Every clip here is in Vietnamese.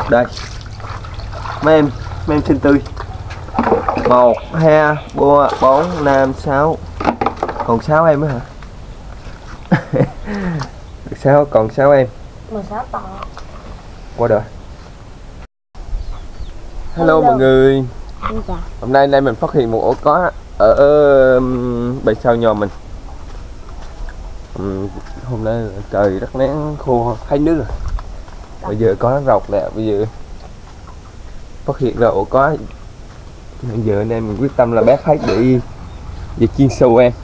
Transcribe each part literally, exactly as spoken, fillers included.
Đây mấy em, mấy em xinh tươi. Một, hai, bốn, bốn, năm, sáu. Còn sáu em nữa hả? Sáu, còn sáu em. mười sáu to. Qua đời. Hello, Hello mọi người. Hôm nay nay mình phát hiện một ổ có ở, ở bầy sau nhà mình. Um, hôm nay trời rất nắng khô, hay nước rồi. Bây giờ có rọc nè, bây giờ phát hiện ra ổ có. Bây giờ anh em mình quyết tâm là bác hết để về chiên sâu em.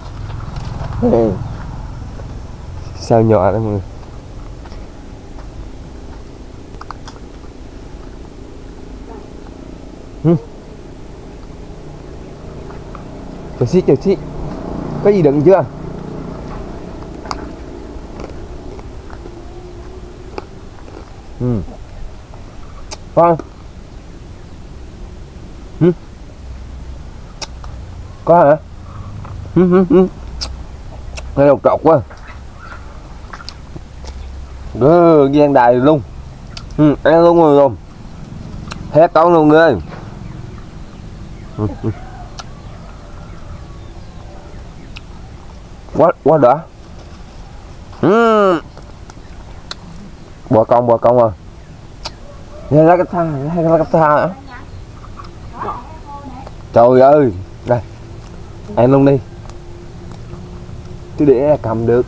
Sao nhỏ đó mọi người. Hmm. Chờ xí, chờ xí. Có gì đựng chưa? Ừ. Con. Ừ. Có hả? Ừ, ừ, ừ. Nghe độc trọc quá. Đó, gian đài luôn. Ừ, ăn luôn rồi luôn. Hết con luôn người. Ừ, ừ. Quá, quá đã. Ừ. Bò con, bò con rồi. Nghe ra cái tha, hay ra cái tha hả? Trời ơi. Đây. Ăn luôn đi. Chứ để cầm được.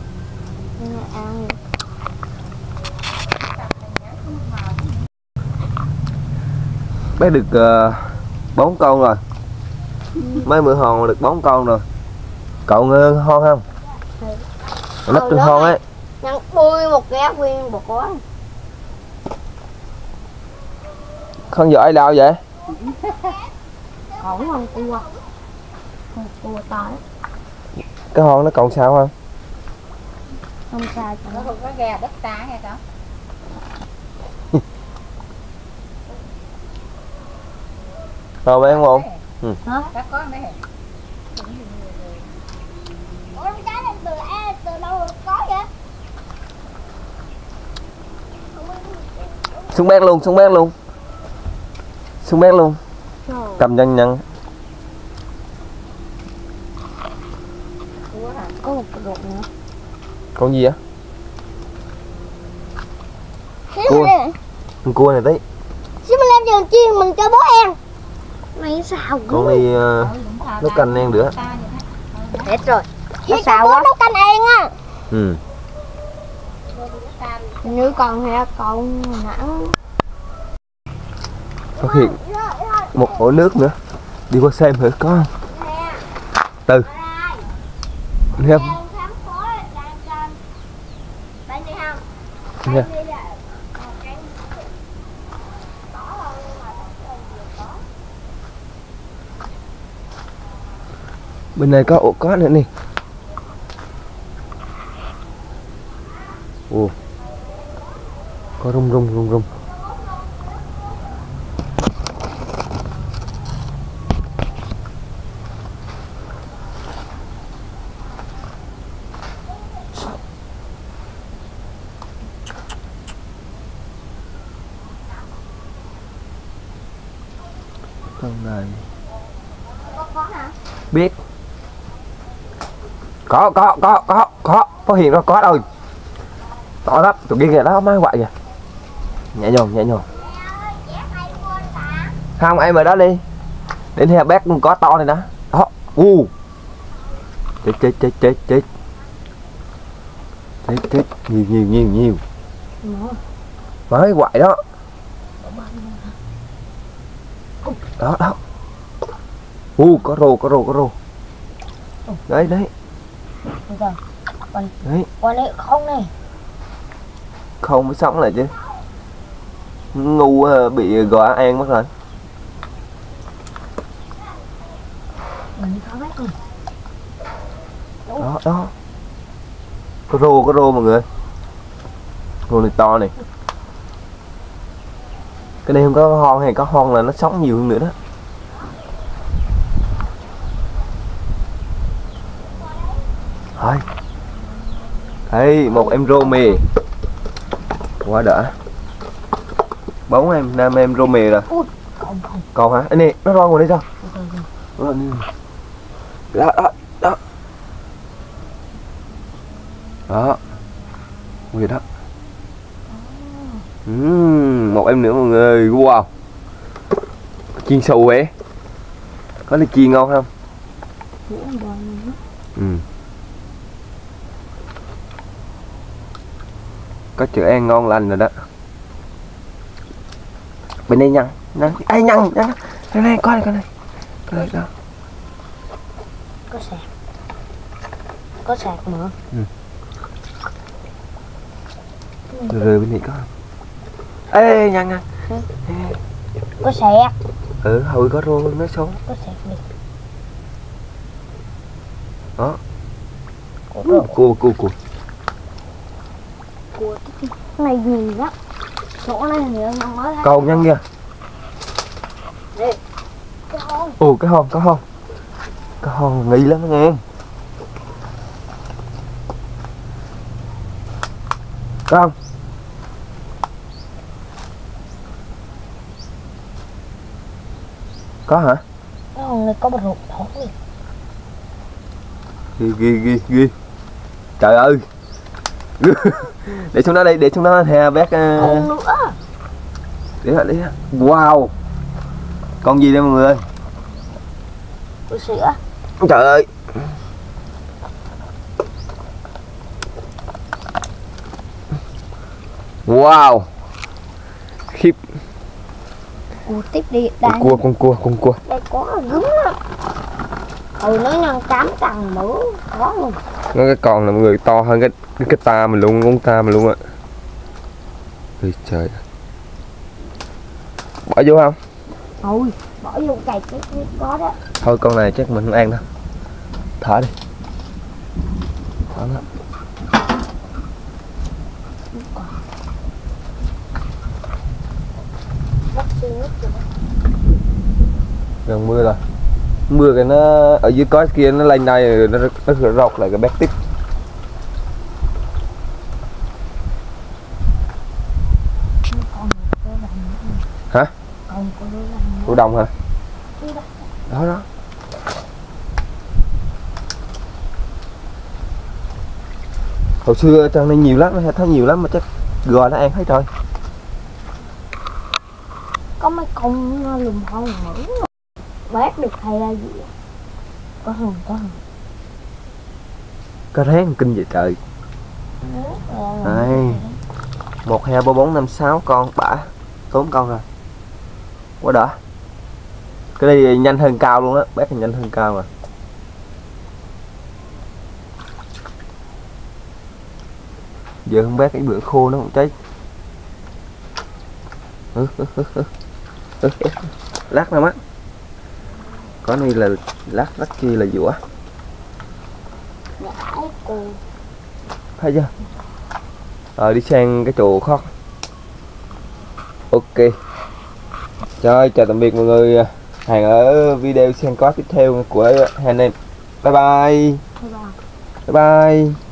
Bé được uh, bốn con rồi. Mấy bữa hòn được bốn con rồi. Cậu uh, hon không? Ừ. Nắp được hon ấy. Nhăn bui một cái nguyên bột quá. Con giỏi đâu vậy? Còn con cua. Con cua to ấy. Cái hon nó còn sao không? Không sao, nó không có gà đất ta hay sao? Rồi bé không? Ừ. Hả? Các con đấy. Ủa trái này từ A từ đâu có vậy? Xuống bét luôn, xuống bét luôn. Xuống bét luôn. Cầm nhăn nhăn. Có một cái ruột nữa. Con gì vậy? Cua. Con cua này tí. Xíu mình làm giường chiên mình cho bố ăn. Mày sao? Con đi uh, nấu canh ăn nữa. Hết rồi. Nó sao quá? Nấu canh ăn á. Ừ. Như còn hả? Còn nặng. Phát hiện một ổ nước nữa. Đi qua xem thử có không? Từ. Nghe không? Nghe. Bên này có ổ có nữa nè. Ồ. Có rung rung rung rung. Con này. Biết. Có có có có có phát hiện ra có rồi. To lắm, tụi kia kìa đó má quậy kìa. Nhẹ nhàng nhẹ nhàng. Không em ở đó đi. Đến theo bác có to này đó. Đó. U. Chết chết chết chết chết. Chết chết nhiều nhiều nhiều nhiều. Mới quậy đó. Đó đó. U có rô có rô có rô. Đấy đấy. Đấy. Con này không này. Không mới sống lại chứ. Ngu bị gò ăn mất rồi. Đó đó. Có rô có rô mọi người. Rô này to này. Cái này không có hon hay có hon là nó sống nhiều hơn nữa đó. Thôi. Đây một em rô mì. Quá đã. Bốn em, nam em rô mè rồi. Ui, còn không. Còn hả? Anh nè, nó ron rồi đi sao? Đó, đó, đó, đó. Đó. Vậy đó. Uhm, một em nữa mọi người. Wow. Chiên xù vậy. Có là chiên ngon không? Ừ. Có chữ ăn ngon lành rồi đó. Bên đây nhăn, nhăn, ai nhăn, nhăn, đây này, coi này, coi này, coi này đó. Có sạc, có sạc nữa. Ừ. Từ từ bên này có. Ê, nhăn nhăn. Ừ. Có sạc. Ừ, hồi có rô nó xấu. Có sạc đi. Đó. Cua, cua, cua. Cua cái này nhìn đó. Chỗ này nhiều ngon quá. Còn nhăn kìa. Đây. Cái hôn. Ồ, cái hòn, cái hòn. Cái hòn nghi lắm nghe. Có không? Có hả? Cái hôn này có một ruột thỏ đi. Ghi, ghi, ghi, ghi. Trời ơi. Để xuống đó đi, để xuống đó hè bác. Hôn nữa. Để lại, để lại. Wow. Con gì đây mọi người ơi? Cua sữa. Trời ơi. Wow. Khiếp. Cua tiếp đi. Đây. Con cua, con cua, con cua. Đây có gứng á. Ừ, nó nhân cám cằn mỡ có luôn. Nó cái con là mọi người to hơn cái cái, cái ta mình luôn, con ta mình luôn á. Ôi trời. Bỏ vô không? Ôi, bỏ vô cày cái có đó. Thôi con này chắc mình không ăn đâu. Thở đi. Thở đó. Gần mưa rồi. Mưa cái nó ở dưới cối kia nó lên đây rồi nó nó rọc lại cái bét tiếp. Hả? Củ đồng hả? Đó đó. Hồi xưa trong này nhiều lắm, nó thấy nhiều lắm mà chắc gò nó ăn hết rồi. Có mấy con nó lùm hông mỡ. Bác được thầy là gì? Có hồng, có hồng. Có ráng kinh vậy trời. Đây. Một, hai, ba, bốn, năm, sáu con bả. Tốn con rồi. Quá đỡ. Cái này nhanh hơn cao luôn á, bác thì nhanh hơn cao mà. Giờ không bác cái bữa khô nó không cháy. Lát nào mắt. Có này là lát, lát kia là dũa. Thấy chưa? Rồi đi sang cái chỗ khác. Ok. Rồi chào tạm biệt mọi người. Hẹn ở video xem có tiếp theo của hai anh em. Bye bye. Bye bye. Bye bye.